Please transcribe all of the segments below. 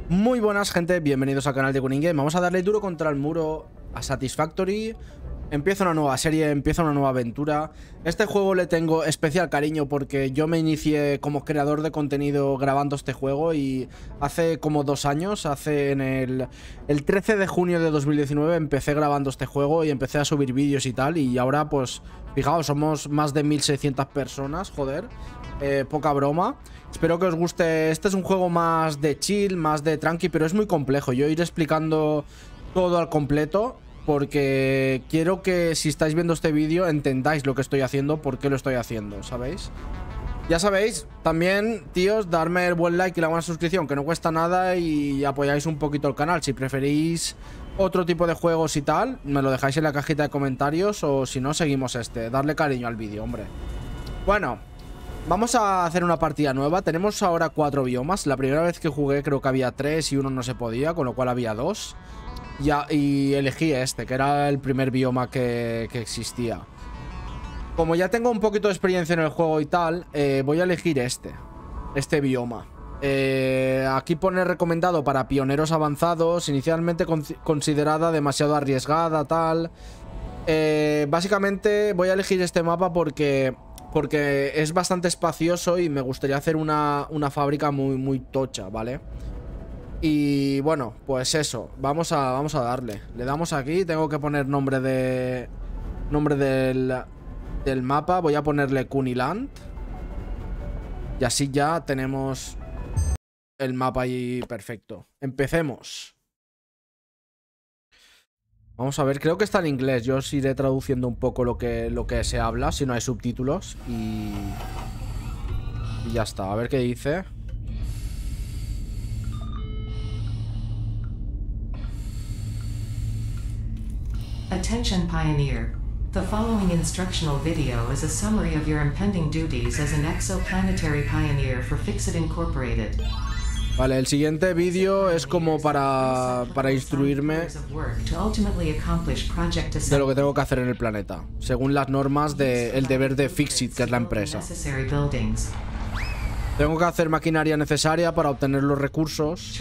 Muy buenas, gente, bienvenidos al canal de Guningame. Vamos a darle duro contra el muro a Satisfactory. Empieza una nueva serie, empieza una nueva aventura. Este juego le tengo especial cariño porque yo me inicié como creador de contenido grabando este juego y hace como 2 años, en el 13 de junio de 2019 empecé grabando este juego y empecé a subir vídeos y tal. Y ahora pues, fijaos, somos más de 1600 personas, joder, poca broma. Espero que os guste. Este es un juego más de chill, más de tranqui, pero es muy complejo. Yo iré explicando todo al completo porque quiero que si estáis viendo este vídeo entendáis lo que estoy haciendo, por qué lo estoy haciendo, ¿sabéis? Ya sabéis, también, tíos, darme el buen like y la buena suscripción, que no cuesta nada, y apoyáis un poquito el canal. Si preferís otro tipo de juegos y tal, me lo dejáis en la cajita de comentarios, o si no, seguimos este. Darle cariño al vídeo, hombre. Bueno, vamos a hacer una partida nueva. Tenemos ahora 4 biomas. La primera vez que jugué creo que había 3 y uno no se podía, con lo cual había 2. Y elegí este, que era el primer bioma que existía. Como ya tengo un poquito de experiencia en el juego y tal, voy a elegir este bioma. Aquí pone recomendado para pioneros avanzados, inicialmente considerada demasiado arriesgada, tal. Básicamente voy a elegir este mapa porque es bastante espacioso y me gustaría hacer una fábrica muy tocha, ¿vale? Y bueno, pues eso, vamos a darle. Le damos aquí, tengo que poner nombre del mapa. Voy a ponerle Kuniland. Y así ya tenemos el mapa ahí perfecto. Empecemos. Vamos a ver, creo que está en inglés. Yo os iré traduciendo un poco lo que se habla, si no hay subtítulos. Y ya está, a ver qué dice. Attention Pioneer. The following instructional video is a summary of your impending duties as an exoplanetary pioneer for Fixit Incorporated. Vale, el siguiente vídeo es como para instruirme de lo que tengo que hacer en el planeta, según las normas del deber de Fixit, que es la empresa. Tengo que hacer maquinaria necesaria para obtener los recursos.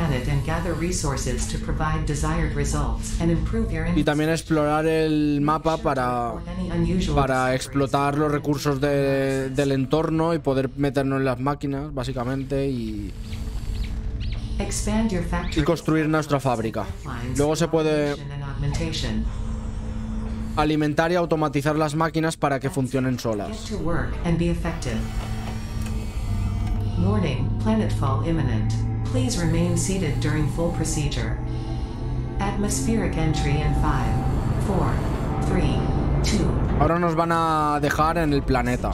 Y también explorar el mapa para explotar los recursos del entorno y poder meternos en las máquinas, básicamente, y construir nuestra fábrica. Luego se puede alimentar y automatizar las máquinas para que funcionen solas. Warning, planetfall imminent. Please remain seated during full procedure. Atmospheric entry in 5, 4, 3, 2. Ahora nos van a dejar en el planeta.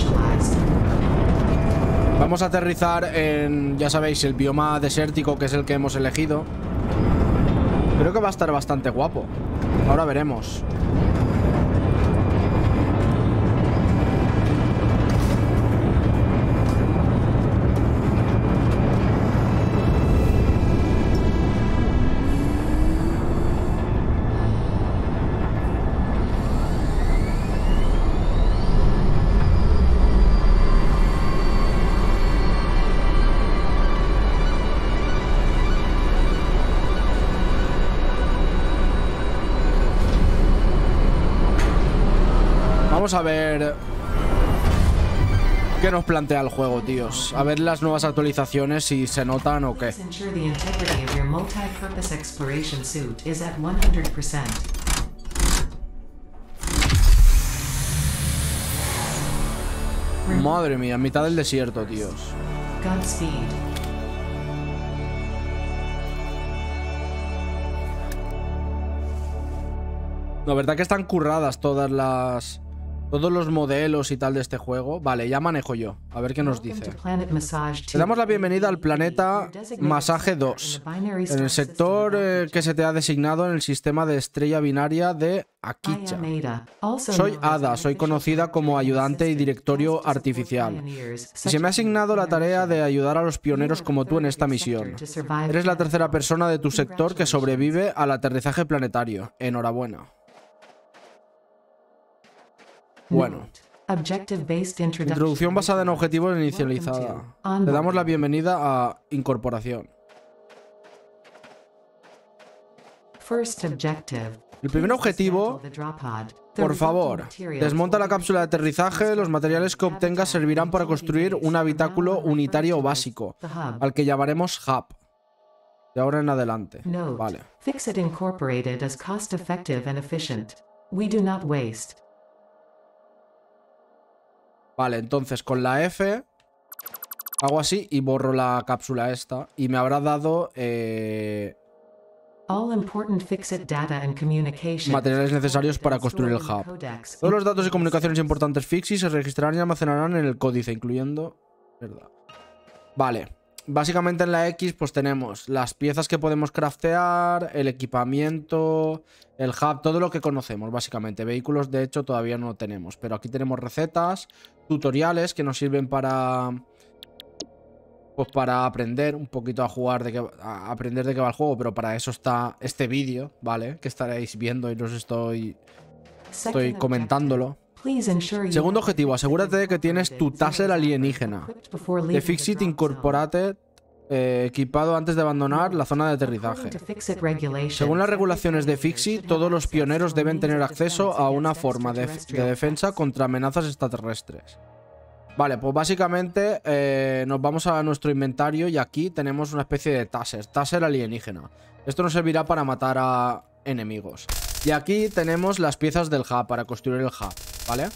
Vamos a aterrizar en, ya sabéis, el bioma desértico, que es el que hemos elegido. Creo que va a estar bastante guapo. Ahora veremos. Vamos a ver qué nos plantea el juego, tíos. A ver las nuevas actualizaciones, si se notan o qué. Madre mía, en mitad del desierto, tíos. La verdad que están curradas todos los modelos y tal de este juego. Vale, ya manejo yo. A ver qué nos dice. Te damos la bienvenida al planeta Masaje 2, en el sector que se te ha designado en el sistema de estrella binaria de Akicha. Soy Ada, soy conocida como ayudante y directorio artificial. Y se me ha asignado la tarea de ayudar a los pioneros como tú en esta misión. Eres la tercera persona de tu sector que sobrevive al aterrizaje planetario. Enhorabuena. Bueno, introducción basada en objetivos inicializada. Te damos la bienvenida a Incorporación. First objective. El primer objetivo, por favor, desmonta la cápsula de aterrizaje. Los materiales que obtengas servirán para construir un habitáculo unitario básico, al que llamaremos hub. De ahora en adelante. Vale. Fixit Incorporated is cost effective and efficient. We do not waste. Vale, entonces con la F hago así y borro la cápsula esta. Y me habrá dado All important Fixit data and communication materiales necesarios para construir el hub. Todos los datos y comunicaciones importantes Fixit se registrarán y almacenarán en el códice, incluyendo... ¿Verdad? Vale. Básicamente en la X pues tenemos las piezas que podemos craftear, el equipamiento, el hub, todo lo que conocemos básicamente. Vehículos de hecho todavía no tenemos, pero aquí tenemos recetas, tutoriales que nos sirven para... Pues para aprender un poquito a jugar, a aprender de qué va el juego, pero para eso está este vídeo, ¿vale? Que estaréis viendo y estoy comentándolo. Segundo objetivo, asegúrate de que tienes tu taser alienígena de Fixit Incorporated equipado antes de abandonar la zona de aterrizaje. Según las regulaciones de Fixit, todos los pioneros deben tener acceso a una forma de defensa contra amenazas extraterrestres. Vale, pues básicamente nos vamos a nuestro inventario y aquí tenemos una especie de taser alienígena. Esto nos servirá para matar a enemigos. Y aquí tenemos las piezas del hub para construir el hub, ¿vale?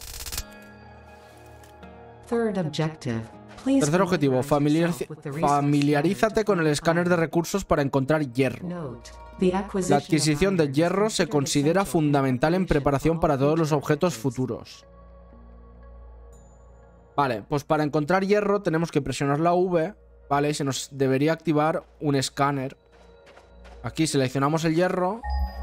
Tercer objetivo, familiarízate con el escáner de recursos para encontrar hierro. La adquisición de hierro se considera fundamental en preparación para todos los objetos futuros. Vale, pues para encontrar hierro tenemos que presionar la V, ¿vale? Y se nos debería activar un escáner. Aquí seleccionamos el hierro.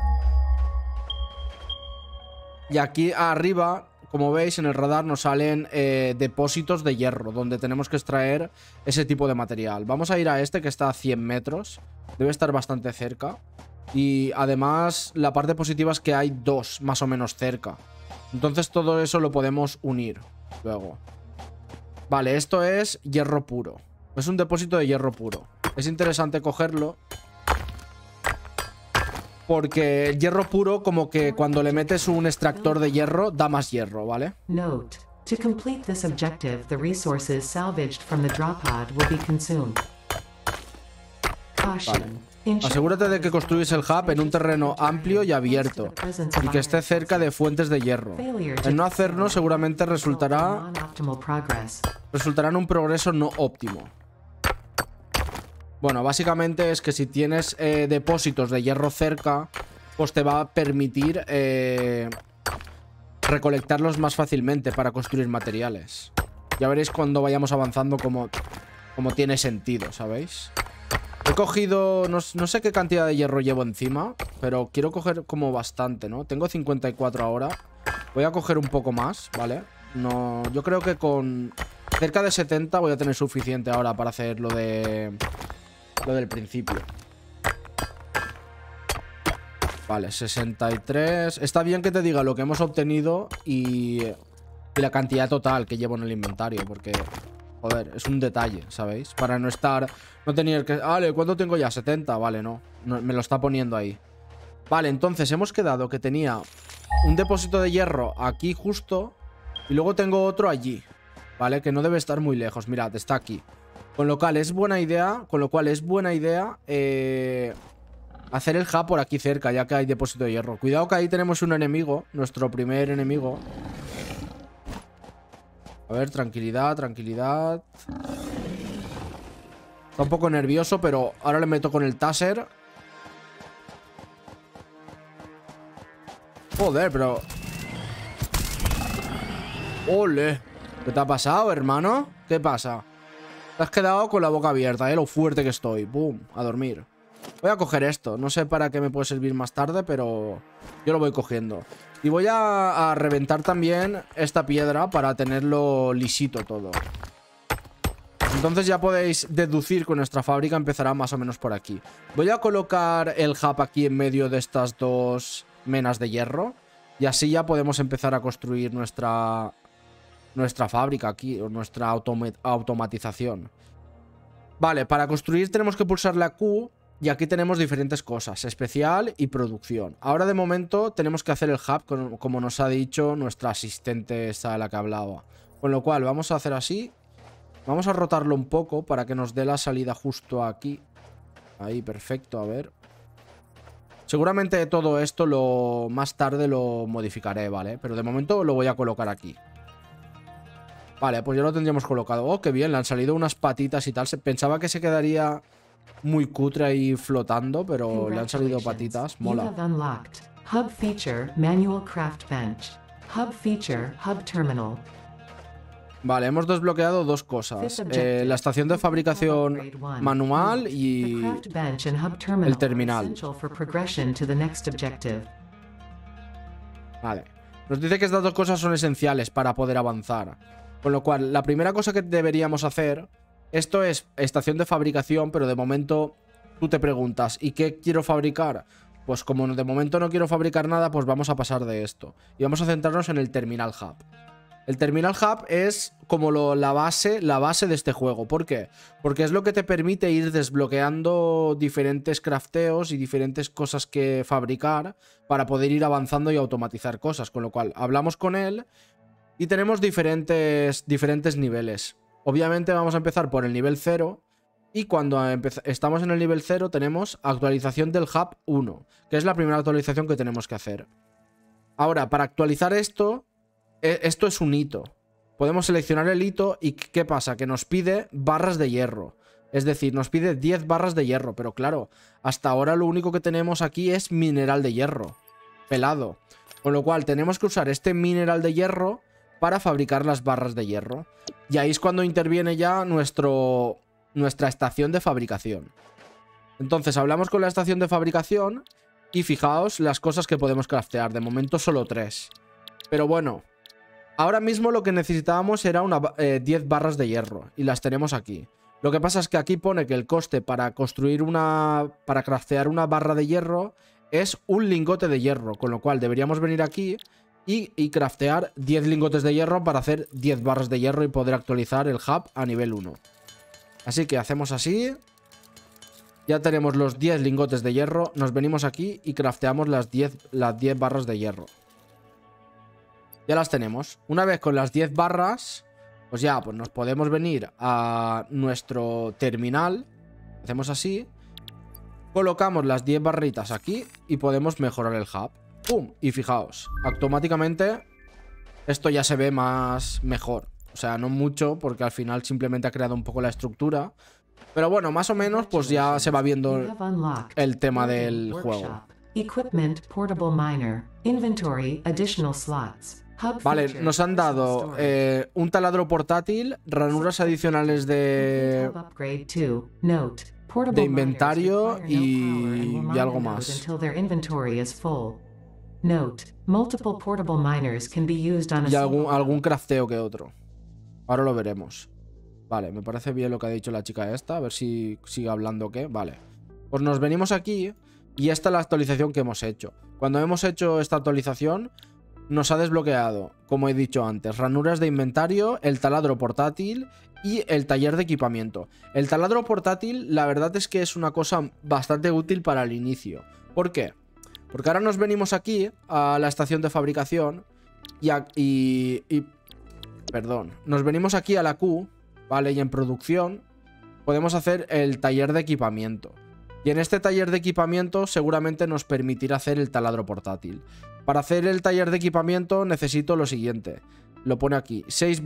Y aquí arriba, como veis, en el radar nos salen depósitos de hierro, donde tenemos que extraer ese tipo de material. Vamos a ir a este que está a 100 metros. Debe estar bastante cerca. Y además, la parte positiva es que hay dos más o menos cerca. Entonces todo eso lo podemos unir luego. Vale, esto es hierro puro. Es un depósito de hierro puro. Es interesante cogerlo, porque el hierro puro, como que cuando le metes un extractor de hierro, da más hierro, ¿vale? Note: to complete this objective, the resources salvaged from the drop pod will be consumed. Vale. Asegúrate de que construyes el hub en un terreno amplio y abierto y que esté cerca de fuentes de hierro. El no hacerlo seguramente resultará en un progreso no óptimo. Bueno, básicamente es que si tienes depósitos de hierro cerca, pues te va a permitir recolectarlos más fácilmente para construir materiales. Ya veréis cuando vayamos avanzando como tiene sentido, ¿sabéis? He cogido... No sé qué cantidad de hierro llevo encima, pero quiero coger como bastante, ¿no? Tengo 54 ahora. Voy a coger un poco más, ¿vale? No, yo creo que con cerca de 70 voy a tener suficiente ahora para hacer lo del principio. Vale, 63. Está bien que te diga lo que hemos obtenido y la cantidad total que llevo en el inventario, porque... Joder, es un detalle, ¿sabéis? Para no estar... No tener que... Vale, ¿cuánto tengo ya? 70, vale, no. Me lo está poniendo ahí. Vale, entonces hemos quedado que tenía un depósito de hierro aquí justo y luego tengo otro allí, ¿vale? Que no debe estar muy lejos. Mirad, está aquí. Con lo cual es buena idea hacer el hub por aquí cerca, ya que hay depósito de hierro. Cuidado que ahí tenemos un enemigo, nuestro primer enemigo. A ver, tranquilidad, tranquilidad. Está un poco nervioso, pero ahora le meto con el taser. Joder, pero... ¡Ole! ¿Qué te ha pasado, hermano? ¿Qué pasa? Te has quedado con la boca abierta, lo fuerte que estoy. ¡Bum! A dormir. Voy a coger esto. No sé para qué me puede servir más tarde, pero yo lo voy cogiendo. Y voy a reventar también esta piedra para tenerlo lisito todo. Entonces ya podéis deducir que nuestra fábrica empezará más o menos por aquí. Voy a colocar el hub aquí en medio de estas dos menas de hierro. Y así ya podemos empezar a construir nuestra fábrica aquí, o nuestra automatización. Vale, para construir tenemos que pulsar la Q Y aquí tenemos diferentes cosas, especial y producción. Ahora de momento tenemos que hacer el hub, como nos ha dicho nuestra asistente esta de la que hablaba. Con lo cual vamos a hacer así. Vamos a rotarlo un poco para que nos dé la salida justo aquí. Ahí, perfecto, a ver. Seguramente todo esto más tarde lo modificaré, ¿vale? Pero de momento lo voy a colocar aquí. Vale, pues ya lo tendríamos colocado. Oh, qué bien, le han salido unas patitas y tal. Pensaba que se quedaría muy cutre ahí flotando, pero le han salido patitas. Mola. Hub feature, manual craft bench. Hub feature, hub terminal. Vale, hemos desbloqueado dos cosas. La estación de fabricación manual y el terminal. Vale. Nos dice que estas dos cosas son esenciales para poder avanzar. Con lo cual, la primera cosa que deberíamos hacer... Esto es estación de fabricación, pero de momento tú te preguntas, ¿y qué quiero fabricar? Pues como de momento no quiero fabricar nada, pues vamos a pasar de esto. Y vamos a centrarnos en el Terminal Hub. El Terminal Hub es como la base de este juego. ¿Por qué? Porque es lo que te permite ir desbloqueando diferentes crafteos y diferentes cosas que fabricar para poder ir avanzando y automatizar cosas. Con lo cual, hablamos con él y tenemos diferentes niveles. Obviamente vamos a empezar por el nivel 0 y cuando estamos en el nivel 0 tenemos actualización del Hub 1, que es la primera actualización que tenemos que hacer. Ahora, para actualizar esto es un hito. Podemos seleccionar el hito y ¿qué pasa? Que nos pide barras de hierro. Es decir, nos pide 10 barras de hierro, pero claro, hasta ahora lo único que tenemos aquí es mineral de hierro, pelado. Con lo cual tenemos que usar este mineral de hierro para fabricar las barras de hierro. Y ahí es cuando interviene ya nuestra estación de fabricación. Entonces hablamos con la estación de fabricación y fijaos las cosas que podemos craftear. De momento solo 3. Pero bueno, ahora mismo lo que necesitábamos era 10 barras de hierro y las tenemos aquí. Lo que pasa es que aquí pone que el coste para para craftear una barra de hierro es un lingote de hierro. Con lo cual deberíamos venir aquí y craftear 10 lingotes de hierro para hacer 10 barras de hierro y poder actualizar el hub a nivel 1. Así que hacemos así. Ya tenemos los 10 lingotes de hierro. Nos venimos aquí y crafteamos las 10 barras de hierro. Ya las tenemos. Una vez con las 10 barras, pues ya pues nos podemos venir a nuestro terminal. Hacemos así. Colocamos las 10 barritas aquí y podemos mejorar el hub. ¡Pum! Y fijaos, automáticamente esto ya se ve mejor. O sea, no mucho, porque al final simplemente ha creado un poco la estructura. Pero bueno, más o menos pues ya se va viendo el tema del juego. Vale, nos han dado un taladro portátil, ranuras adicionales de inventario y algo más. Y algún crafteo que otro. Ahora lo veremos. Vale, me parece bien lo que ha dicho la chica esta. A ver si sigue hablando o qué. Vale. Pues nos venimos aquí y esta es la actualización que hemos hecho. Cuando hemos hecho esta actualización, nos ha desbloqueado, como he dicho antes, ranuras de inventario, el taladro portátil y el taller de equipamiento. El taladro portátil, la verdad es que es una cosa bastante útil para el inicio. ¿Por qué? Porque ahora nos venimos aquí a la estación de fabricación perdón, nos venimos aquí a la Q, ¿vale? Y en producción podemos hacer el taller de equipamiento. Y en este taller de equipamiento seguramente nos permitirá hacer el taladro portátil. Para hacer el taller de equipamiento necesito lo siguiente. Lo pone aquí, 6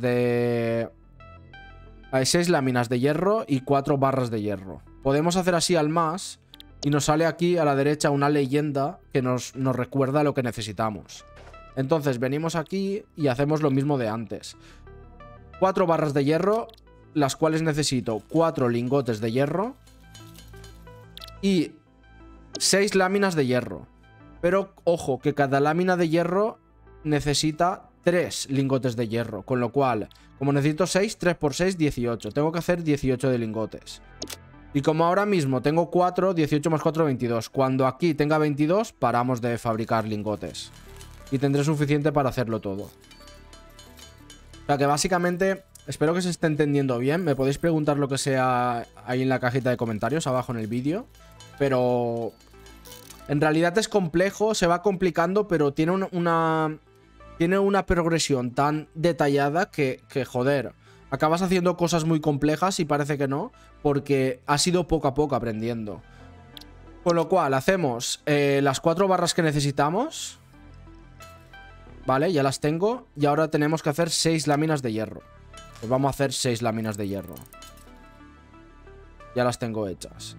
láminas de hierro y 4 barras de hierro. Podemos hacer así al más y nos sale aquí a la derecha una leyenda que nos recuerda lo que necesitamos. Entonces venimos aquí y hacemos lo mismo de antes. 4 barras de hierro, las cuales necesito 4 lingotes de hierro y 6 láminas de hierro. Pero ojo, que cada lámina de hierro necesita 3 lingotes de hierro. Con lo cual, como necesito 6, 3 por 6, 18. Tengo que hacer 18 de lingotes. Y como ahora mismo tengo 4, 18 más 4, 22. Cuando aquí tenga 22, paramos de fabricar lingotes. Y tendré suficiente para hacerlo todo. O sea que básicamente Espero que se esté entendiendo bien. Me podéis preguntar lo que sea ahí en la cajita de comentarios, abajo en el vídeo. Pero en realidad es complejo, se va complicando, pero tiene una progresión tan detallada que, joder, acabas haciendo cosas muy complejas y parece que no, porque has ido poco a poco aprendiendo. Con lo cual, hacemos las 4 barras que necesitamos. Vale, ya las tengo. Y ahora tenemos que hacer 6 láminas de hierro. Pues vamos a hacer 6 láminas de hierro. Ya las tengo hechas.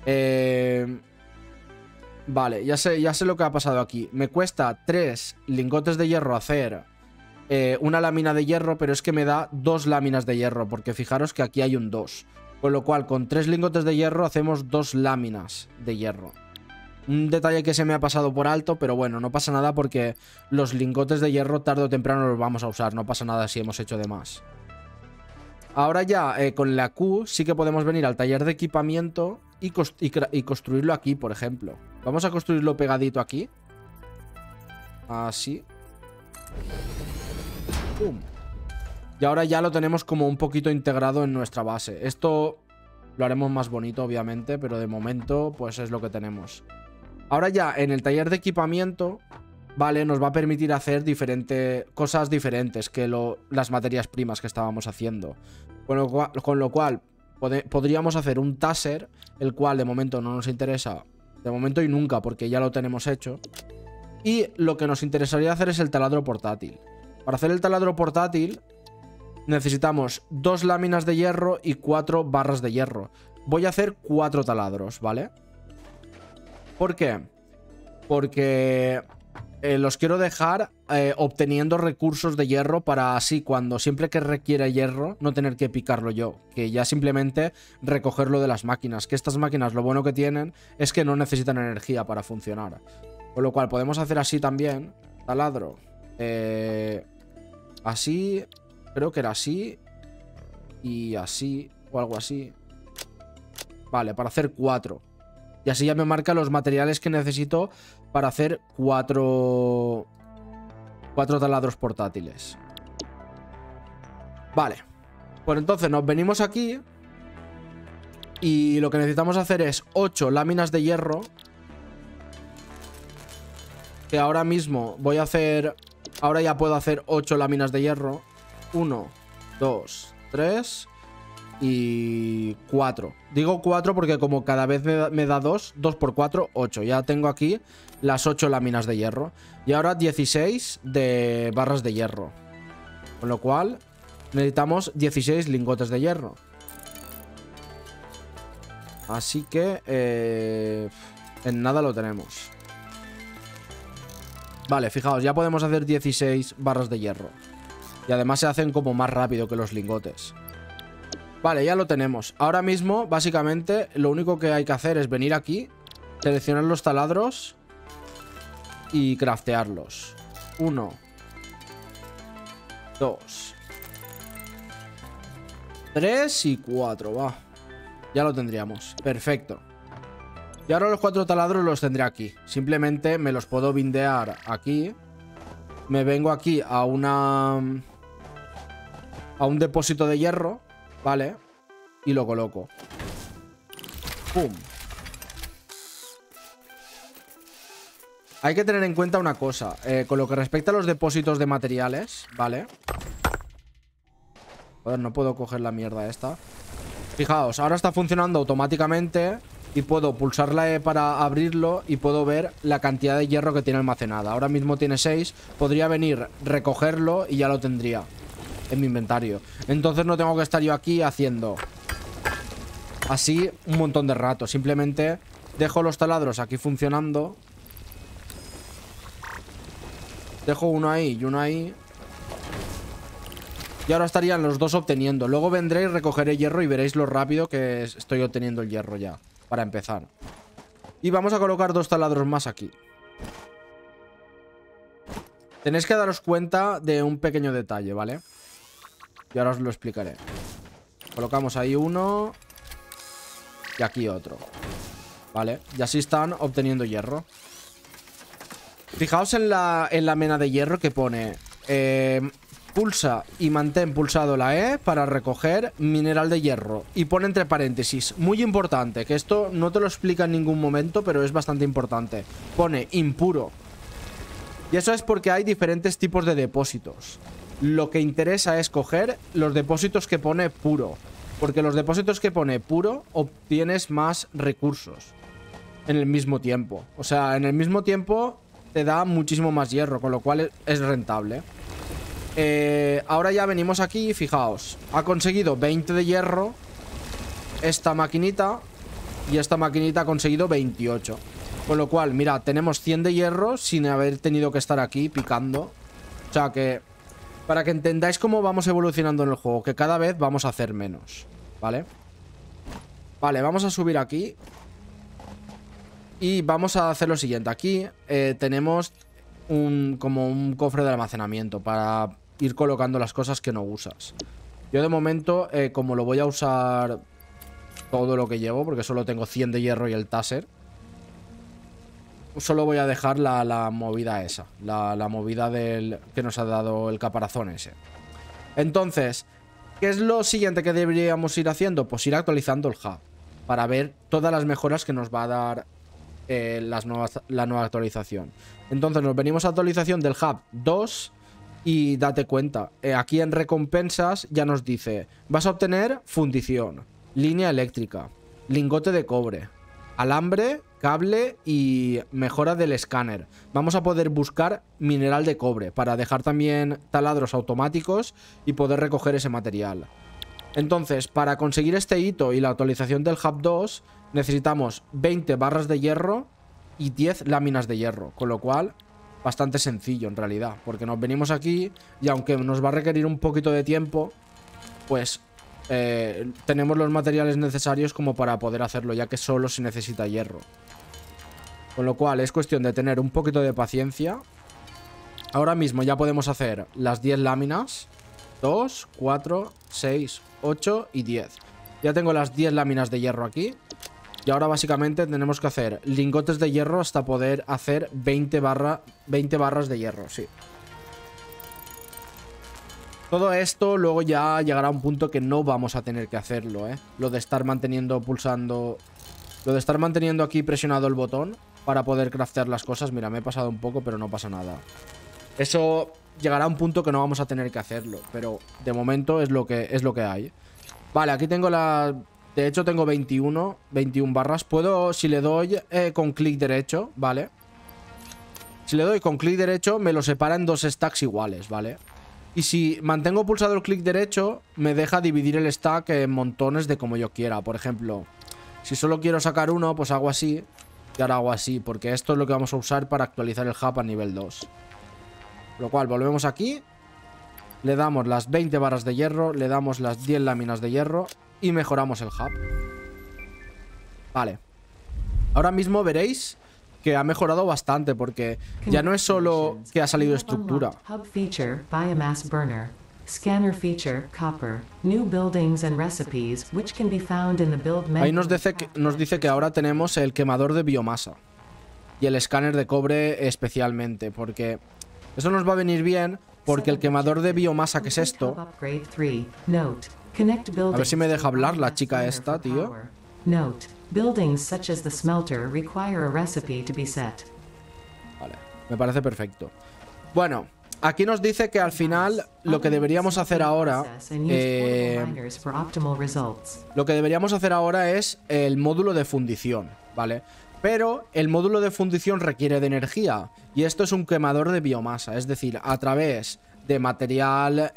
Vale, ya sé lo que ha pasado aquí. Me cuesta 3 lingotes de hierro hacer una lámina de hierro, pero es que me da 2 láminas de hierro, porque fijaros que aquí hay un 2. Con lo cual, con 3 lingotes de hierro hacemos 2 láminas de hierro. Un detalle que se me ha pasado por alto, pero bueno, no pasa nada porque los lingotes de hierro tarde o temprano los vamos a usar. No pasa nada si hemos hecho de más. Ahora ya, con la Q sí que podemos venir al taller de equipamiento y construirlo aquí, por ejemplo. Vamos a construirlo pegadito aquí. Así. ¡Pum! Y ahora ya lo tenemos como un poquito integrado en nuestra base. Esto lo haremos más bonito, obviamente, pero de momento, pues es lo que tenemos. Ahora ya, en el taller de equipamiento, vale, nos va a permitir hacer cosas diferentes que las materias primas que estábamos haciendo. Con lo cual podríamos hacer un taser, el cual de momento no nos interesa, de momento y nunca, porque ya lo tenemos hecho. Y lo que nos interesaría hacer es el taladro portátil. Para hacer el taladro portátil necesitamos 2 láminas de hierro y 4 barras de hierro. Voy a hacer 4 taladros, ¿vale? ¿Por qué? Porque los quiero dejar obteniendo recursos de hierro para así siempre que requiera hierro no tener que picarlo yo, que ya simplemente recogerlo de las máquinas, que estas máquinas lo bueno que tienen es que no necesitan energía para funcionar. Con lo cual podemos hacer así también, taladro, así, creo que era así y así o algo así. Vale, para hacer 4. Y así ya me marca los materiales que necesito para hacer 4 taladros portátiles. Vale. Pues entonces nos venimos aquí. Y lo que necesitamos hacer es 8 láminas de hierro. Que ahora mismo voy a hacer... Ahora ya puedo hacer 8 láminas de hierro. 1, 2, 3... y 4. Digo 4 porque como cada vez me da 2 por 4, 8. Ya tengo aquí las 8 láminas de hierro. Y ahora 16 de barras de hierro. Con lo cual necesitamos 16 lingotes de hierro. Así que en nada lo tenemos. Vale, fijaos, ya podemos hacer 16 barras de hierro. Y además se hacen como más rápido que los lingotes. Vale, ya lo tenemos. Ahora mismo, básicamente, lo único que hay que hacer es venir aquí, seleccionar los taladros y craftearlos. 1, 2, 3 y 4, va. Ya lo tendríamos. Perfecto. Y ahora los 4 taladros los tendré aquí. Simplemente me los puedo bindear aquí. Me vengo aquí a un depósito de hierro. Vale, y lo coloco. ¡Pum! Hay que tener en cuenta una cosa. Con lo que respecta a los depósitos de materiales, ¿vale? Joder, no puedo coger la mierda esta. Fijaos, ahora está funcionando automáticamente. Y puedo pulsarla para abrirlo y puedo ver la cantidad de hierro que tiene almacenada. Ahora mismo tiene 6. Podría venir, recogerlo y ya lo tendría en mi inventario. Entonces no tengo que estar yo aquí haciendo así un montón de rato. Simplemente dejo los taladros aquí funcionando. Dejo uno ahí y uno ahí. Y ahora estarían los dos obteniendo. Luego vendré y recogeré hierro y veréis lo rápido que estoy obteniendo el hierro ya. Para empezar. Y vamos a colocar 2 taladros más aquí. Tenéis que daros cuenta de un pequeño detalle, ¿vale? Y ahora os lo explicaré. Colocamos ahí uno. Y aquí otro. ¿Vale? Y así están obteniendo hierro. Fijaos en la mena de hierro que pone Pulsa y mantén pulsado la E para recoger mineral de hierro. Y pone entre paréntesis, muy importante, que esto no te lo explica en ningún momento, pero es bastante importante. Pone impuro. Y eso es porque hay diferentes tipos de depósitos. Lo que interesa es coger los depósitos que pone puro. Porque los depósitos que pone puro obtienes más recursos en el mismo tiempo. O sea, en el mismo tiempo te da muchísimo más hierro, con lo cual es rentable. Ahora ya venimos aquí, fijaos. Ha conseguido 20 de hierro esta maquinita. Y esta maquinita ha conseguido 28. Con lo cual, mira, tenemos 100 de hierro sin haber tenido que estar aquí picando. O sea que, para que entendáis cómo vamos evolucionando en el juego, que cada vez vamos a hacer menos, ¿vale? Vale, vamos a subir aquí. Y vamos a hacer lo siguiente. Aquí tenemos como un cofre de almacenamiento para ir colocando las cosas que no usas. Yo de momento, como lo voy a usar todo lo que llevo, porque solo tengo 100 de hierro y el taser, solo voy a dejar la movida esa, la movida que nos ha dado el caparazón ese. Entonces, ¿qué es lo siguiente que deberíamos ir haciendo? Pues ir actualizando el hub para ver todas las mejoras que nos va a dar la nueva actualización. Entonces nos venimos a actualización del hub 2 y date cuenta, aquí en recompensas ya nos dice, vas a obtener fundición, línea eléctrica, lingote de cobre, alambre, cable y mejora del escáner. Vamos a poder buscar mineral de cobre para dejar también taladros automáticos y poder recoger ese material. Entonces, para conseguir este hito y la actualización del hub 2 necesitamos 20 barras de hierro y 10 láminas de hierro, con lo cual bastante sencillo en realidad, porque nos venimos aquí y aunque nos va a requerir un poquito de tiempo, pues tenemos los materiales necesarios como para poder hacerlo, ya que solo se necesita hierro. Con lo cual es cuestión de tener un poquito de paciencia. Ahora mismo ya podemos hacer las 10 láminas. 2, 4, 6, 8 y 10. Ya tengo las 10 láminas de hierro aquí. Y ahora básicamente tenemos que hacer lingotes de hierro hasta poder hacer 20 barras de hierro, sí. Todo esto luego ya llegará a un punto que no vamos a tener que hacerlo, ¿eh? Lo de estar manteniendo pulsando... Lo de estar manteniendo aquí presionado el botón para poder craftear las cosas. Mira, me he pasado un poco, pero no pasa nada. Eso llegará a un punto que no vamos a tener que hacerlo. Pero de momento es lo que hay. Vale, aquí tengo la... De hecho tengo 21 barras. Puedo, si le doy con clic derecho, ¿vale? Si le doy con clic derecho me lo separa en 2 stacks iguales, ¿vale? Y si mantengo pulsado el clic derecho me deja dividir el stack en montones de como yo quiera. Por ejemplo, si solo quiero sacar uno, pues hago así. Y ahora hago así, porque esto es lo que vamos a usar para actualizar el hub a nivel 2. Lo cual, volvemos aquí. Le damos las 20 barras de hierro, le damos las 10 láminas de hierro y mejoramos el hub. Vale. Ahora mismo veréis que ha mejorado bastante, porque ya no es solo que ha salido estructura. Hub feature, biomass burner. Scanner feature, copper. New buildings and recipes, which can be found in the build menu. Ahí nos dice que ahora tenemos el quemador de biomasa y el escáner de cobre especialmente, porque eso nos va a venir bien, porque el quemador de biomasa, que es esto... A ver si me deja hablar la chica esta, tío. Note, buildings such as the smelter require a recipe to be set. Vale, me parece perfecto. Bueno, aquí nos dice que al final lo que deberíamos hacer ahora... lo que deberíamos hacer ahora es el módulo de fundición, ¿vale? Pero el módulo de fundición requiere de energía. Y esto es un quemador de biomasa. Es decir, a través de material...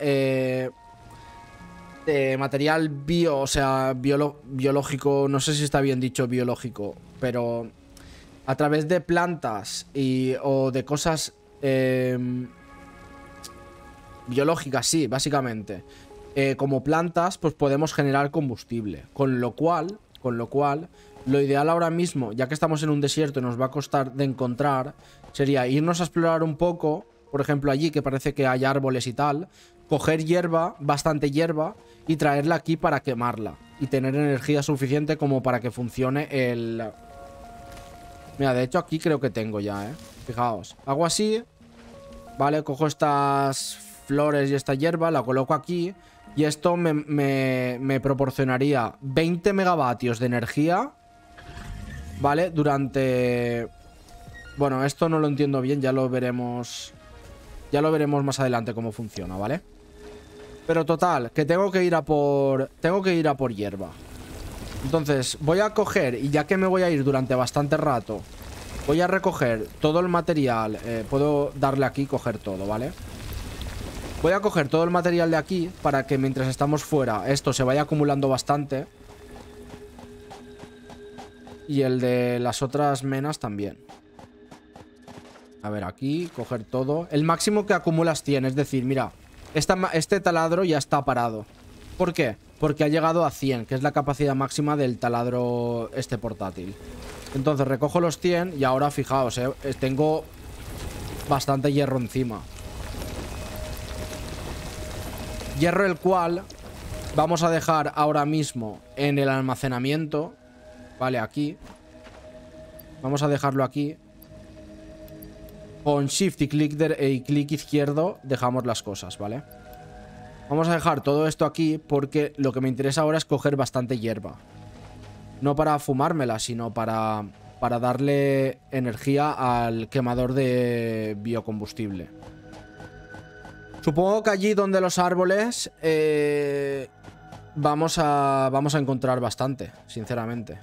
o sea, biológico, no sé si está bien dicho biológico, pero a través de plantas o de cosas biológicas, sí, básicamente, como plantas, pues podemos generar combustible, con lo cual, lo ideal ahora mismo, ya que estamos en un desierto y nos va a costar de encontrar, sería irnos a explorar un poco, por ejemplo allí que parece que hay árboles y tal, coger hierba, bastante hierba, y traerla aquí para quemarla. Y tener energía suficiente como para que funcione el... Mira, de hecho aquí creo que tengo ya, ¿eh? Fijaos. Hago así. Vale, cojo estas flores y esta hierba, la coloco aquí. Y esto me proporcionaría 20 megavatios de energía, ¿vale? Durante... Bueno, esto no lo entiendo bien, ya lo veremos... Ya lo veremos más adelante cómo funciona, ¿vale? Pero total, que tengo que ir a por... Tengo que ir a por hierba. Entonces, voy a coger, y ya que me voy a ir durante bastante rato, voy a recoger todo el material. Puedo darle aquí y coger todo, ¿vale? Voy a coger todo el material de aquí para que mientras estamos fuera esto se vaya acumulando bastante. Y el de las otras menas también. A ver, aquí, coger todo. El máximo que acumulas 100, es decir, mira, este taladro ya está parado. ¿Por qué? Porque ha llegado a 100, que es la capacidad máxima del taladro este portátil. Entonces recojo los 100 y ahora fijaos, tengo bastante hierro encima. Hierro el cual vamos a dejar ahora mismo en el almacenamiento. Vale, aquí. Vamos a dejarlo aquí. Con Shift y clic izquierdo dejamos las cosas, ¿vale? Vamos a dejar todo esto aquí porque lo que me interesa ahora es coger bastante hierba. No para fumármela, sino para darle energía al quemador de biocombustible. Supongo que allí donde los árboles vamos a encontrar bastante, sinceramente.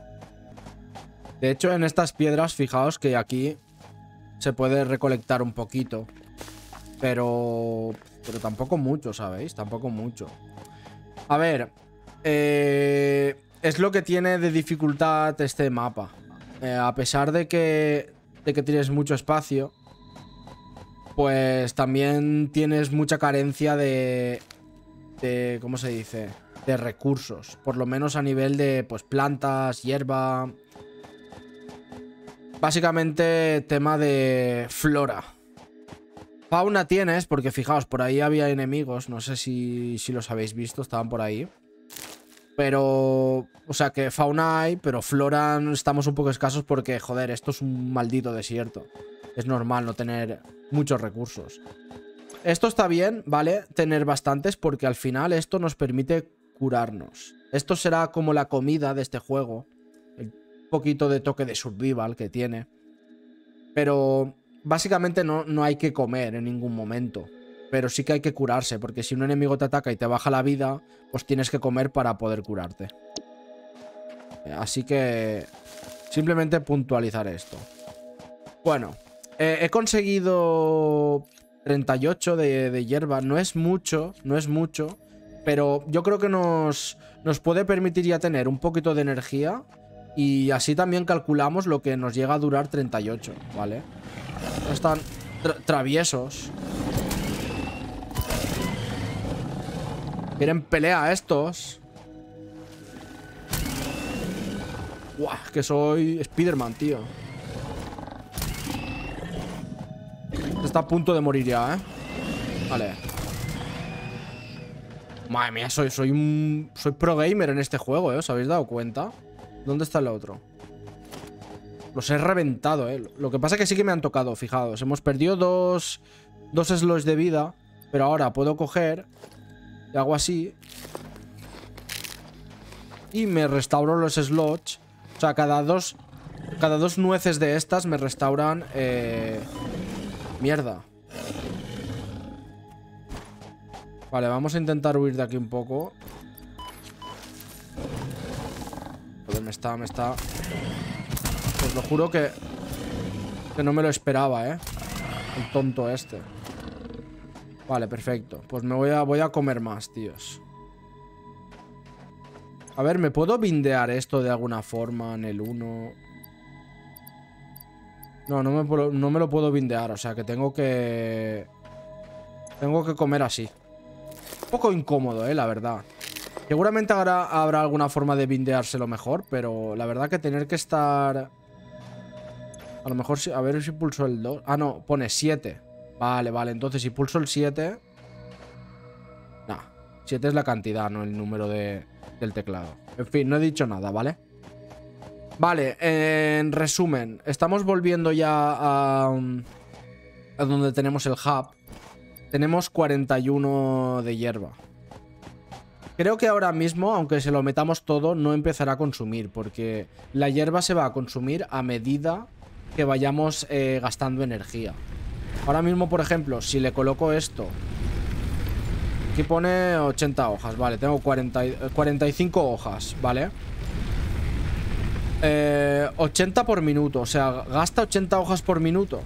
De hecho, en estas piedras, fijaos que aquí se puede recolectar un poquito. Pero tampoco mucho, ¿sabéis? Tampoco mucho. A ver, es lo que tiene de dificultad este mapa. A pesar de que tienes mucho espacio, pues también tienes mucha carencia de ¿cómo se dice? De recursos. Por lo menos a nivel de, pues, plantas, hierba. Básicamente tema de flora. Fauna tienes, porque fijaos, por ahí había enemigos. No sé si los habéis visto, estaban por ahí. Pero, o sea, que fauna hay, pero flora estamos un poco escasos porque, joder, esto es un maldito desierto. Es normal no tener muchos recursos. Esto está bien, ¿vale? Tener bastantes porque al final esto nos permite curarnos. Esto será como la comida de este juego. El poquito de toque de survival que tiene. Pero básicamente no hay que comer en ningún momento. Pero sí que hay que curarse, porque si un enemigo te ataca y te baja la vida, pues tienes que comer para poder curarte. Así que simplemente puntualizar esto. Bueno, he conseguido 38 de hierba. No es mucho, pero yo creo que nos puede permitir ya tener un poquito de energía. Y así también calculamos lo que nos llega a durar 38, ¿vale? Están traviesos. Quieren pelea estos. Buah, que soy Spiderman, tío. Está a punto de morir ya, ¿eh? Vale. Madre mía, soy pro gamer en este juego, ¿eh? ¿Os habéis dado cuenta? ¿Dónde está el otro? Los he reventado, ¿eh? Lo que pasa es que sí que me han tocado, fijaos. Hemos perdido dos slots de vida. Pero ahora puedo coger y hago así y me restauro los slots. O sea, cada dos nueces de estas me restauran mierda. Vale, vamos a intentar huir de aquí un poco. Joder, me está... Os lo juro que no me lo esperaba, ¿eh? El tonto este. Vale, perfecto. Pues me voy a comer más, tíos. A ver, ¿me puedo bindear esto de alguna forma en el 1? No, no me lo puedo bindear. O sea, que tengo que comer así. Un poco incómodo, la verdad. Seguramente ahora habrá alguna forma de bindeárselo mejor, pero la verdad que tener que estar... A lo mejor, a ver si pulso el 2. Ah, no, pone 7. Vale, vale, entonces si pulso el 7... Nah, 7 es la cantidad, no el número del teclado. En fin, no he dicho nada, ¿vale? Vale, en resumen, estamos volviendo ya a donde tenemos el hub. tenemos 41 de hierba. Creo que ahora mismo, aunque se lo metamos todo, no empezará a consumir, porque la hierba se va a consumir a medida que vayamos gastando energía. Ahora mismo, por ejemplo, si le coloco esto, aquí pone 80 hojas, vale, tengo 45 hojas, ¿vale? 80 por minuto, o sea, gasta 80 hojas por minuto.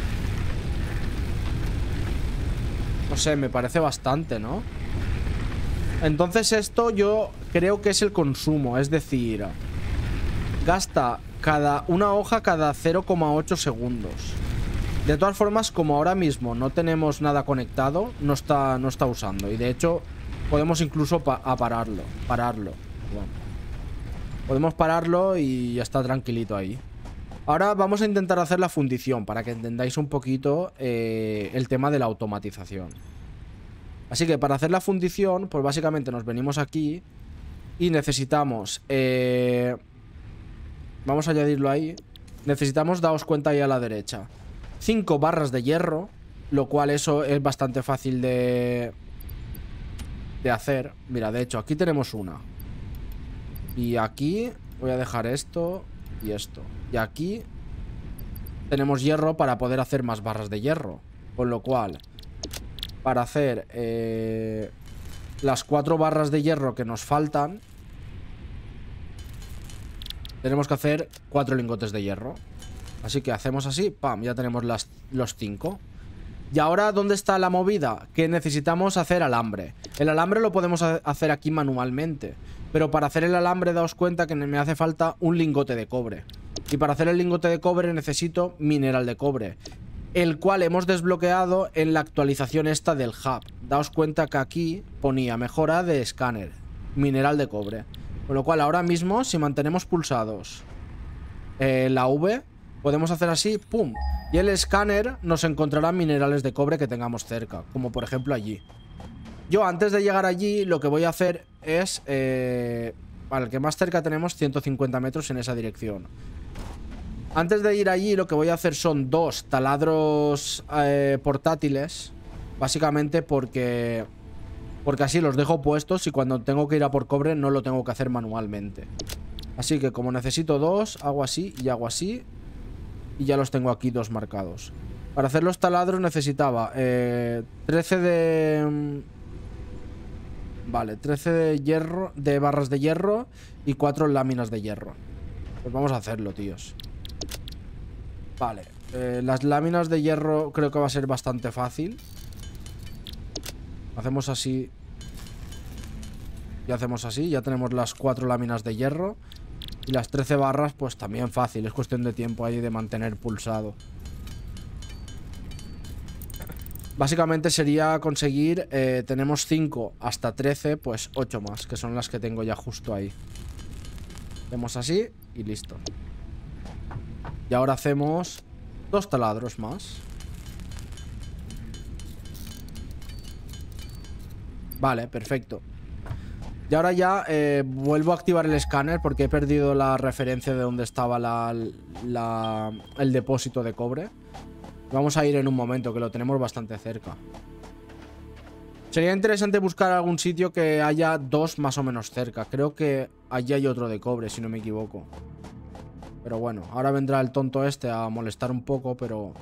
No sé, me parece bastante, ¿no? Entonces esto yo creo que es el consumo, es decir, gasta una hoja cada 0,8 segundos. De todas formas, como ahora mismo no tenemos nada conectado, no está usando. Y de hecho, podemos incluso pararlo. Bueno, podemos pararlo y ya está tranquilito ahí. Ahora vamos a intentar hacer la fundición para que entendáis un poquito el tema de la automatización. Así que para hacer la fundición, pues básicamente nos venimos aquí y necesitamos... vamos a añadirlo ahí. Necesitamos, daos cuenta ahí a la derecha, 5 barras de hierro, lo cual eso es bastante fácil de hacer. Mira, de hecho, aquí tenemos una. Y aquí voy a dejar esto y esto. Y aquí tenemos hierro para poder hacer más barras de hierro. Con lo cual, para hacer las 4 barras de hierro que nos faltan, tenemos que hacer 4 lingotes de hierro. Así que hacemos así, pam, ya tenemos los 5. Y ahora, ¿dónde está la movida? Que necesitamos hacer alambre. El alambre lo podemos hacer aquí manualmente. Pero para hacer el alambre, daos cuenta que me hace falta un lingote de cobre. Y para hacer el lingote de cobre necesito mineral de cobre, el cual hemos desbloqueado en la actualización esta del hub. Daos cuenta que aquí ponía mejora de escáner, mineral de cobre. Con lo cual ahora mismo, si mantenemos pulsados la V, podemos hacer así, pum. Y el escáner nos encontrará minerales de cobre que tengamos cerca, como por ejemplo allí. Yo antes de llegar allí lo que voy a hacer es... para el que más cerca tenemos 150 metros en esa dirección. Antes de ir allí lo que voy a hacer son 2 taladros portátiles. Básicamente porque así los dejo puestos y cuando tengo que ir a por cobre no lo tengo que hacer manualmente. Así que como necesito 2, hago así y hago así. Y ya los tengo aquí 2 marcados. Para hacer los taladros necesitaba 13 de... Vale, 13 de hierro, de barras de hierro y 4 láminas de hierro. Pues vamos a hacerlo, tíos. Vale, las láminas de hierro creo que va a ser bastante fácil. Hacemos así. Y hacemos así, ya tenemos las 4 láminas de hierro. Y las 13 barras pues también fácil, es cuestión de tiempo ahí de mantener pulsado. Básicamente sería conseguir, tenemos 5 hasta 13, pues 8 más, que son las que tengo ya justo ahí. Hacemos así y listo. Y ahora hacemos 2 taladros más. Vale, perfecto. Y ahora ya vuelvo a activar el escáner porque he perdido la referencia de dónde estaba el depósito de cobre. Vamos a ir en un momento, que lo tenemos bastante cerca. Sería interesante buscar algún sitio que haya 2 más o menos cerca. Creo que allí hay otro de cobre, si no me equivoco. Pero bueno, ahora vendrá el tonto este a molestar un poco, pero...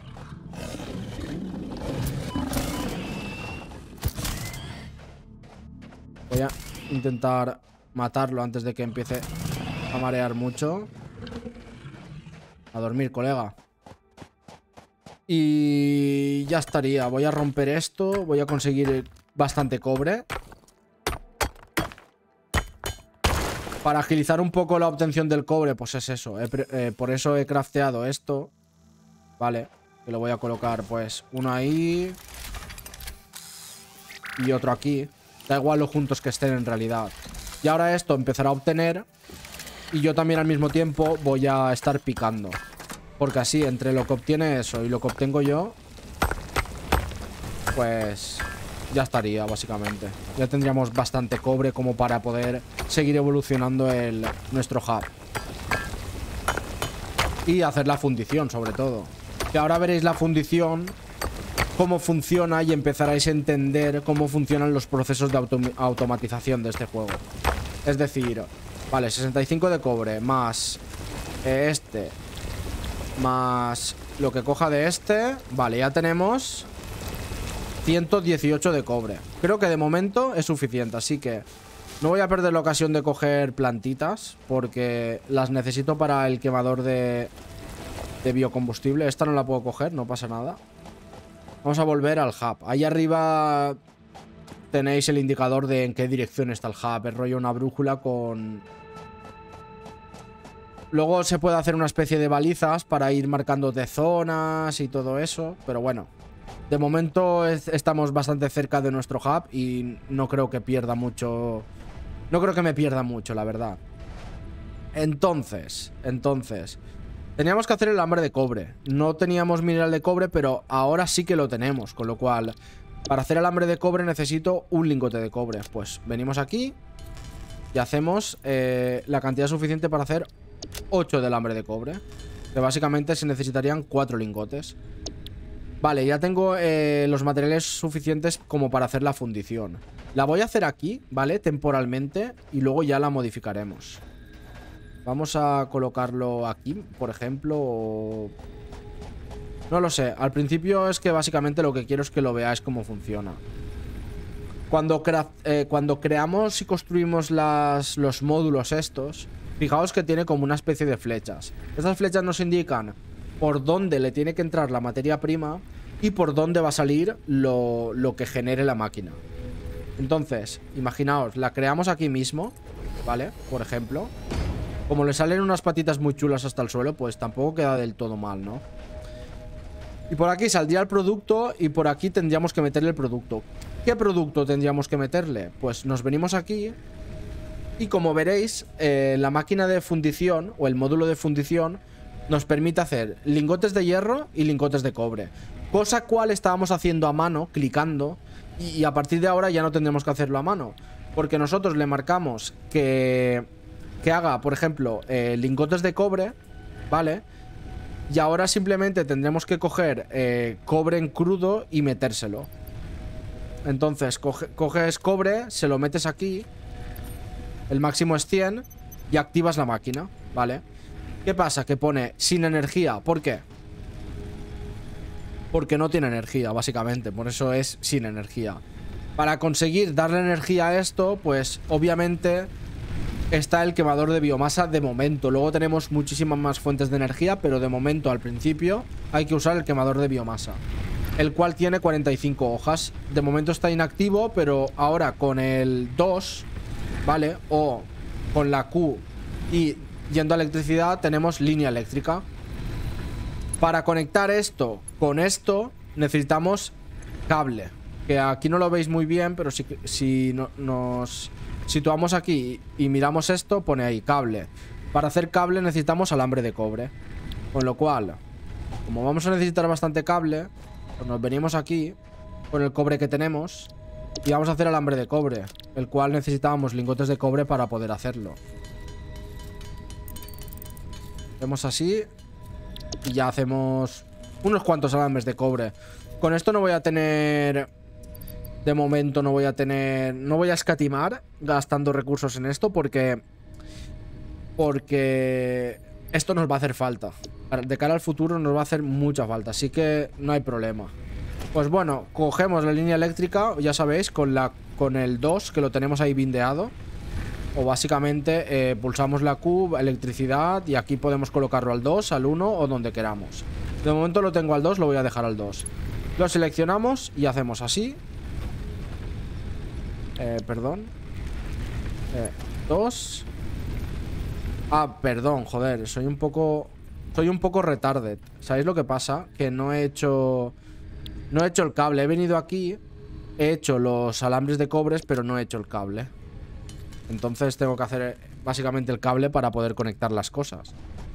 Voy a intentar matarlo antes de que empiece a marear mucho. A dormir, colega. Y ya estaría. Voy a romper esto. Voy a conseguir bastante cobre. Para agilizar un poco la obtención del cobre, pues es eso. Por eso he crafteado esto. Vale. Que lo voy a colocar, pues, uno ahí. Y otro aquí. Da igual lo juntos que estén en realidad. Y ahora esto empezará a obtener. Y yo también al mismo tiempo voy a estar picando. Porque así, entre lo que obtiene eso y lo que obtengo yo, pues ya estaría, básicamente. Ya tendríamos bastante cobre como para poder seguir evolucionando nuestro hub. Y hacer la fundición, sobre todo. Que ahora veréis la fundición cómo funciona y empezaréis a entender cómo funcionan los procesos de automatización de este juego. Es decir, vale, 65 de cobre más este más lo que coja de este. Vale, ya tenemos 118 de cobre. Creo que de momento es suficiente, así que no voy a perder la ocasión de coger plantitas porque las necesito para el quemador de biocombustible. Esta no la puedo coger, no pasa nada. Vamos a volver al hub. Ahí arriba tenéis el indicador de en qué dirección está el hub. Es rollo una brújula con... Luego se puede hacer una especie de balizas para ir marcando de zonas y todo eso. Pero bueno, de momento estamos bastante cerca de nuestro hub y no creo que pierda mucho... No creo que me pierda mucho, la verdad. Entonces... Teníamos que hacer el hambre de cobre. No teníamos mineral de cobre, pero ahora sí que lo tenemos. Con lo cual, para hacer el hambre de cobre necesito un lingote de cobre. Pues venimos aquí y hacemos la cantidad suficiente para hacer 8 del hambre de cobre. Que básicamente se necesitarían 4 lingotes. Vale, ya tengo los materiales suficientes como para hacer la fundición. La voy a hacer aquí, ¿vale? Temporalmente. Y luego ya la modificaremos. Vamos a colocarlo aquí, por ejemplo, o... No lo sé. Al principio es que básicamente lo que quiero es que lo veáis cómo funciona. Cuando creamos y construimos los módulos estos, fijaos que tiene como una especie de flechas. Estas flechas nos indican por dónde le tiene que entrar la materia prima y por dónde va a salir lo que genere la máquina. Entonces, imaginaos, la creamos aquí mismo, ¿vale? Por ejemplo... Como le salen unas patitas muy chulas hasta el suelo, pues tampoco queda del todo mal, ¿no? Y por aquí saldría el producto y por aquí tendríamos que meterle el producto. ¿Qué producto tendríamos que meterle? Pues nos venimos aquí y como veréis, la máquina de fundición o el módulo de fundición nos permite hacer lingotes de hierro y lingotes de cobre. Cosa cual estábamos haciendo a mano, clicando, y a partir de ahora ya no tendremos que hacerlo a mano. Porque nosotros le marcamos que haga, por ejemplo, lingotes de cobre, ¿vale? Y ahora simplemente tendremos que coger cobre en crudo y metérselo. Entonces, coges cobre, se lo metes aquí, el máximo es 100 y activas la máquina, ¿vale? ¿Qué pasa? Que pone sin energía. ¿Por qué? Porque no tiene energía, básicamente. Por eso es sin energía. Para conseguir darle energía a esto, pues obviamente... está el quemador de biomasa de momento. Luego tenemos muchísimas más fuentes de energía, pero de momento, al principio, hay que usar el quemador de biomasa, el cual tiene 45 hojas. De momento está inactivo, pero ahora con el 2, ¿vale? O con la Q y yendo a electricidad, tenemos línea eléctrica. Para conectar esto con esto, necesitamos cable. Que aquí no lo veis muy bien, pero si nos... situamos aquí y miramos esto, pone ahí cable. Para hacer cable necesitamos alambre de cobre. Con lo cual, como vamos a necesitar bastante cable, pues nos venimos aquí con el cobre que tenemos y vamos a hacer alambre de cobre, el cual necesitábamos lingotes de cobre para poder hacerlo. Hacemos así y ya hacemos unos cuantos alambres de cobre. Con esto no voy a tener... De momento no voy a escatimar gastando recursos en esto porque esto nos va a hacer falta. De cara al futuro nos va a hacer mucha falta, así que no hay problema. Pues bueno, cogemos la línea eléctrica, ya sabéis, con el 2 que lo tenemos ahí bindeado. O básicamente pulsamos la Q, electricidad, y aquí podemos colocarlo al 2, al 1 o donde queramos. De momento lo tengo al 2, lo voy a dejar al 2. Lo seleccionamos y hacemos así. Perdón. 2. Ah, perdón, joder. Soy un poco retarded. ¿Sabéis lo que pasa? Que no he hecho el cable. He venido aquí, he hecho los alambres de cobres, pero no he hecho el cable. Entonces tengo que hacer básicamente el cable para poder conectar las cosas.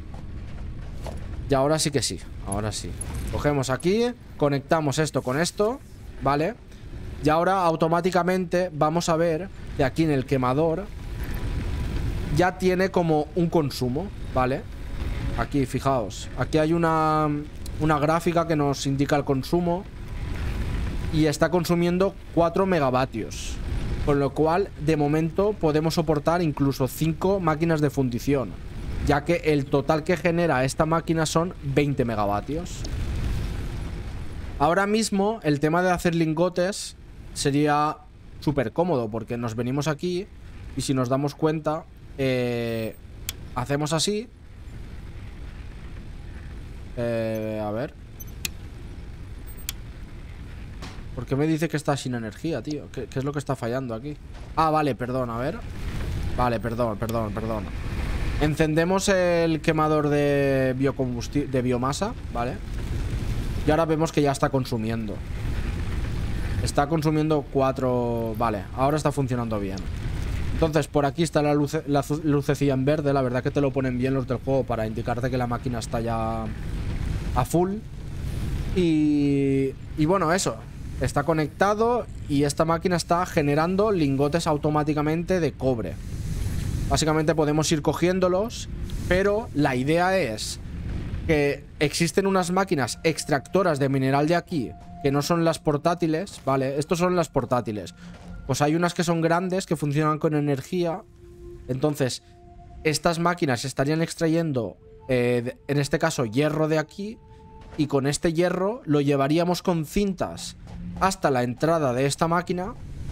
Y ahora sí que sí. Ahora sí. Cogemos aquí, conectamos esto con esto, ¿vale? Y ahora automáticamente vamos a ver que aquí en el quemador ya tiene como un consumo, ¿vale? Aquí, fijaos. Aquí hay una gráfica que nos indica el consumo. y está consumiendo 4 megavatios. Con lo cual, de momento, podemos soportar incluso 5 máquinas de fundición, ya que el total que genera esta máquina son 20 megavatios. Ahora mismo, el tema de hacer lingotes sería súper cómodo, porque nos venimos aquí y si nos damos cuenta, hacemos así. A ver. ¿Por qué me dice que está sin energía, tío? ¿Qué es lo que está fallando aquí? Ah, vale, perdón, a ver. Vale, perdón. Encendemos el quemador de biomasa, ¿vale? Y ahora vemos que ya está consumiendo. Está consumiendo 4... Vale, ahora está funcionando bien. Entonces, por aquí está la lucecilla en verde. La verdad que te lo ponen bien los del juego para indicarte que la máquina está ya a full. Y bueno, eso. Está conectado y esta máquina está generando lingotes automáticamente de cobre. Básicamente podemos ir cogiéndolos, pero la idea es que existen unas máquinas extractoras de mineral de aquí, que no son las portátiles, ¿vale? Estos son las portátiles. Pues hay unas que son grandes, que funcionan con energía. Entonces, estas máquinas estarían extrayendo, en este caso, hierro de aquí. Y con este hierro lo llevaríamos con cintas hasta la entrada de esta máquina.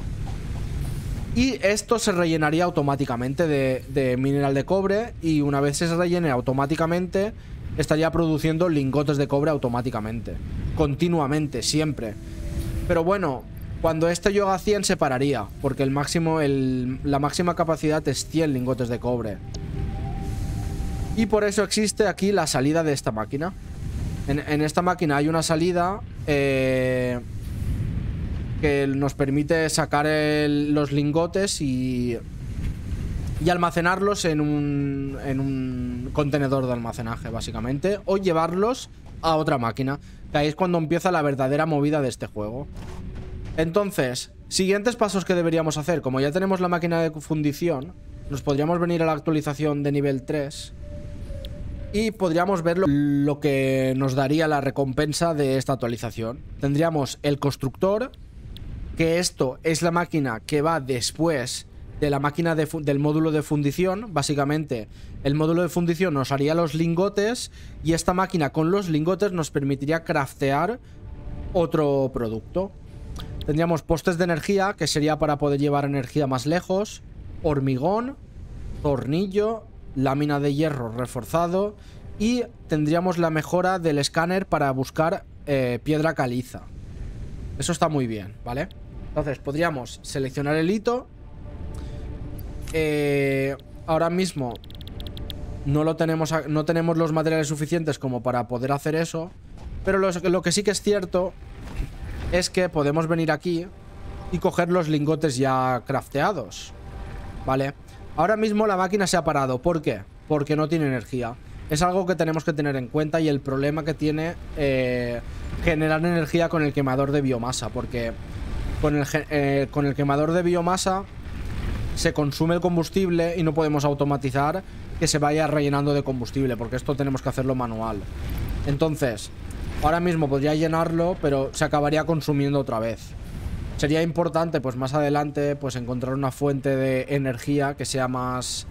Y esto se rellenaría automáticamente de mineral de cobre. Y una vez se rellene automáticamente, estaría produciendo lingotes de cobre automáticamente. Continuamente, siempre. Pero bueno, cuando este llega a 100 se pararía, porque la máxima capacidad es 100 lingotes de cobre. Y por eso existe aquí la salida de esta máquina. En esta máquina hay una salida que nos permite sacar los lingotes y almacenarlos en un contenedor de almacenaje, básicamente, o llevarlos a otra máquina, que ahí es cuando empieza la verdadera movida de este juego. Entonces, siguientes pasos que deberíamos hacer. Como ya tenemos la máquina de fundición, nos podríamos venir a la actualización de nivel 3 y podríamos ver lo que nos daría la recompensa de esta actualización. Tendríamos el constructor, que esto es la máquina que va después de la máquina del módulo de fundición. Básicamente, el módulo de fundición nos haría los lingotes y esta máquina con los lingotes nos permitiría craftear otro producto. Tendríamos postes de energía, que sería para poder llevar energía más lejos, hormigón, tornillo, lámina de hierro reforzado y tendríamos la mejora del escáner para buscar piedra caliza. Eso está muy bien, ¿vale? Entonces podríamos seleccionar el hito. Ahora mismo no tenemos los materiales suficientes como para poder hacer eso, pero lo que sí que es cierto es que podemos venir aquí y coger los lingotes ya crafteados, ¿vale? Ahora mismo la máquina se ha parado. ¿Por qué? Porque no tiene energía. Es algo que tenemos que tener en cuenta y el problema que tiene generar energía con el quemador de biomasa, porque con el quemador de biomasa se consume el combustible y no podemos automatizar que se vaya rellenando de combustible, porque esto tenemos que hacerlo manual. Entonces, ahora mismo podría llenarlo, pero se acabaría consumiendo otra vez. Sería importante, pues más adelante, pues encontrar una fuente de energía que sea más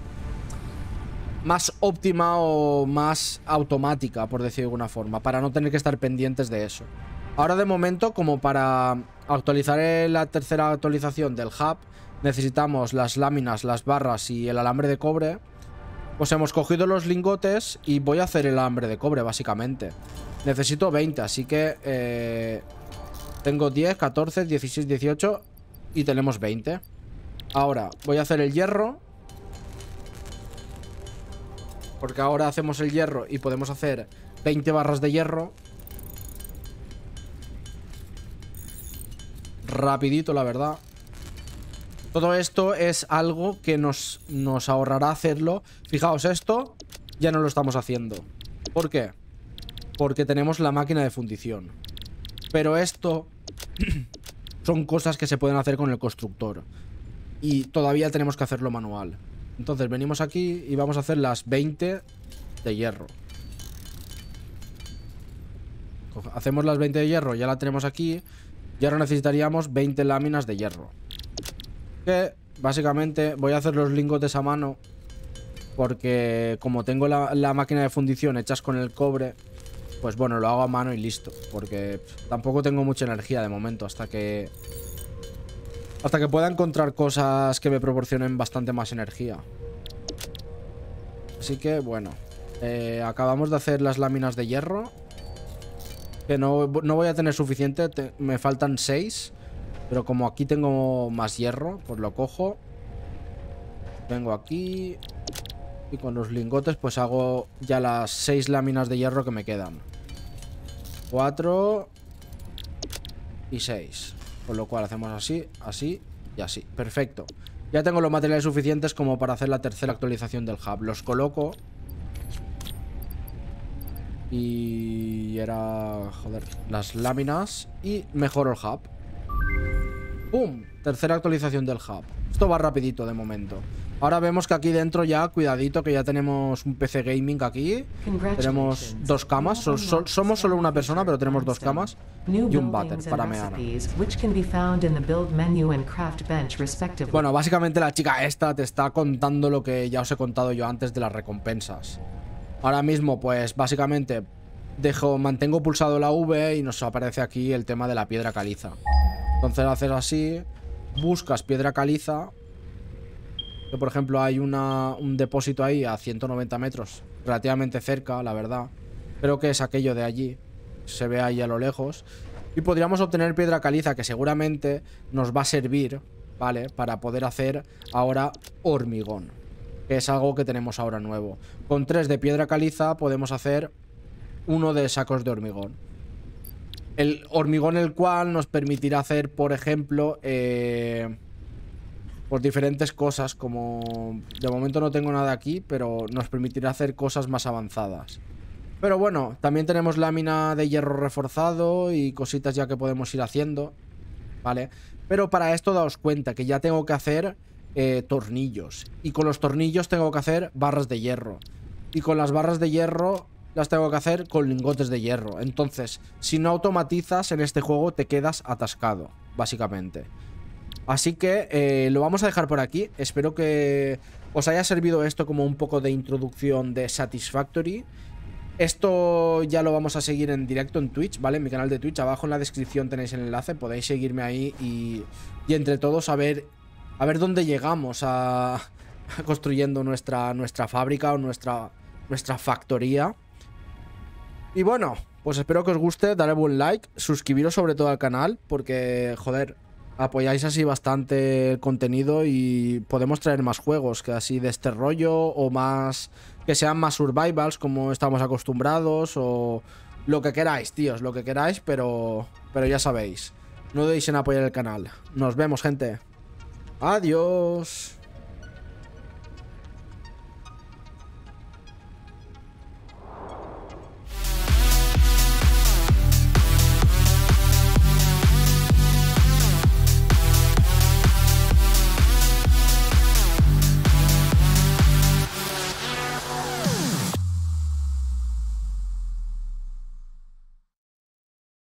óptima o más automática, por decir de alguna forma, para no tener que estar pendientes de eso. Ahora de momento, como para actualizar la tercera actualización del hub, necesitamos las láminas, las barras y el alambre de cobre. Pues hemos cogido los lingotes y voy a hacer el alambre de cobre, básicamente. Necesito 20, así que tengo 10, 14, 16, 18 y tenemos 20. Ahora voy a hacer el hierro, porque ahora hacemos el hierro y podemos hacer 20 barras de hierro. Rapidito, la verdad. Todo esto es algo que nos ahorrará hacerlo. Fijaos, esto ya no lo estamos haciendo. ¿Por qué? Porque tenemos la máquina de fundición. Pero esto son cosas que se pueden hacer con el constructor. Y todavía tenemos que hacerlo manual. Entonces venimos aquí y vamos a hacer las 20 de hierro. Hacemos las 20 de hierro, ya la tenemos aquí. Y ahora necesitaríamos 20 láminas de hierro. Que básicamente voy a hacer los lingotes a mano. Porque como tengo la máquina de fundición hechas con el cobre, pues bueno, lo hago a mano y listo. Porque tampoco tengo mucha energía de momento hasta que pueda encontrar cosas que me proporcionen bastante más energía. Así que bueno, acabamos de hacer las láminas de hierro. Que no voy a tener suficiente, me faltan 6. Pero como aquí tengo más hierro, pues lo cojo. Vengo aquí. Y con los lingotes pues hago ya las 6 láminas de hierro que me quedan. 4 y 6. Con lo cual hacemos así, así y así. Perfecto. Ya tengo los materiales suficientes como para hacer la tercera actualización del hub. Los coloco. Y era... joder, las láminas. Y mejoro el hub. ¡Pum! Tercera actualización del hub. Esto va rapidito de momento. Ahora vemos que aquí dentro ya, cuidadito, que ya tenemos un PC gaming aquí. Tenemos 2 camas. Somos solo una persona, pero tenemos 2 camas. Y un váter para mear. Bueno, básicamente la chica esta te está contando lo que ya os he contado yo antes de las recompensas. Ahora mismo, pues, básicamente mantengo pulsado la V y nos aparece aquí el tema de la piedra caliza. Entonces haces así, buscas piedra caliza. Que por ejemplo hay un depósito ahí a 190 metros, relativamente cerca, la verdad. Creo que es aquello de allí. Se ve ahí a lo lejos. Y podríamos obtener piedra caliza, que seguramente nos va a servir, ¿vale? Para poder hacer ahora hormigón, que es algo que tenemos ahora nuevo. Con 3 de piedra caliza podemos hacer 1 de sacos de hormigón. El hormigón el cual nos permitirá hacer, por ejemplo, pues diferentes cosas, como de momento no tengo nada aquí, pero nos permitirá hacer cosas más avanzadas. Pero bueno, también tenemos lámina de hierro reforzado y cositas ya que podemos ir haciendo, ¿vale? Pero para esto daos cuenta que ya tengo que hacer tornillos. Y con los tornillos tengo que hacer barras de hierro. Y con las barras de hierro las tengo que hacer con lingotes de hierro. Entonces, si no automatizas en este juego te quedas atascado, básicamente. Así que lo vamos a dejar por aquí. Espero que os haya servido esto como un poco de introducción de Satisfactory. Esto ya lo vamos a seguir en directo en Twitch, ¿vale? En mi canal de Twitch. Abajo en la descripción tenéis el enlace. Podéis seguirme ahí y entre todos a ver dónde llegamos a construyendo nuestra fábrica o nuestra factoría. Y bueno, pues espero que os guste. Darle buen like. Suscribiros sobre todo al canal porque, joder, apoyáis así bastante el contenido y podemos traer más juegos que así de este rollo o más que sean más survivals como estamos acostumbrados o lo que queráis, tíos, lo que queráis, pero ya sabéis, no dudéis en apoyar el canal. Nos vemos, gente. Adiós.